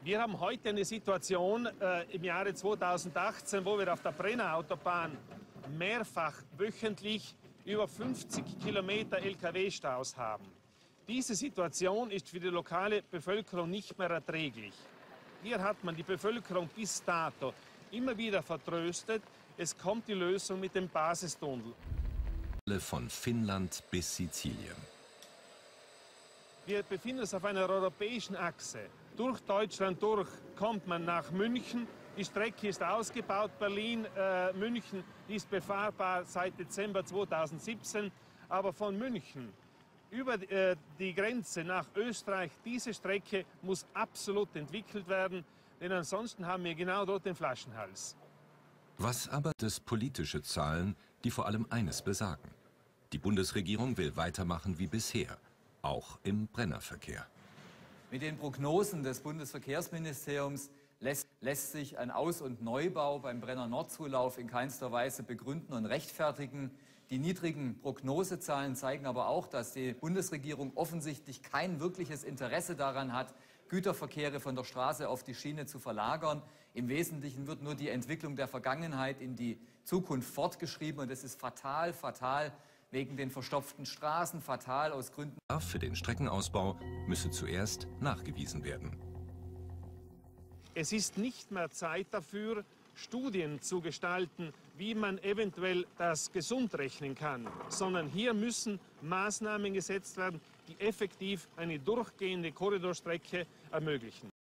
Wir haben heute eine Situation im Jahre 2018, wo wir auf der Brenner Autobahn mehrfach wöchentlich über 50 Kilometer Lkw-Staus haben. Diese Situation ist für die lokale Bevölkerung nicht mehr erträglich. Hier hat man die Bevölkerung bis dato immer wieder vertröstet. Es kommt die Lösung mit dem Basistunnel. Von Finnland bis Sizilien. Wir befinden uns auf einer europäischen Achse. Durch Deutschland durch kommt man nach München. Die Strecke ist ausgebaut. Berlin-München ist befahrbar seit Dezember 2017. Aber von München über die Grenze nach Österreich, diese Strecke muss absolut entwickelt werden. Denn ansonsten haben wir genau dort den Flaschenhals. Was aber das politische Zahlen, die vor allem eines besagen. Die Bundesregierung will weitermachen wie bisher, auch im Brennerverkehr. Mit den Prognosen des Bundesverkehrsministeriums lässt sich ein Aus- und Neubau beim Brenner-Nord-Zulauf in keinster Weise begründen und rechtfertigen. Die niedrigen Prognosezahlen zeigen aber auch, dass die Bundesregierung offensichtlich kein wirkliches Interesse daran hat, Güterverkehre von der Straße auf die Schiene zu verlagern. Im Wesentlichen wird nur die Entwicklung der Vergangenheit in die Zukunft fortgeschrieben. Und das ist fatal, fatal wegen den verstopften Straßen, fatal aus Gründen. Für den Streckenausbau müsse zuerst nachgewiesen werden. Es ist nicht mehr Zeit dafür, Studien zu gestalten, wie man eventuell das gesund rechnen kann, sondern hier müssen Maßnahmen gesetzt werden, die effektiv eine durchgehende Korridorstrecke ermöglichen.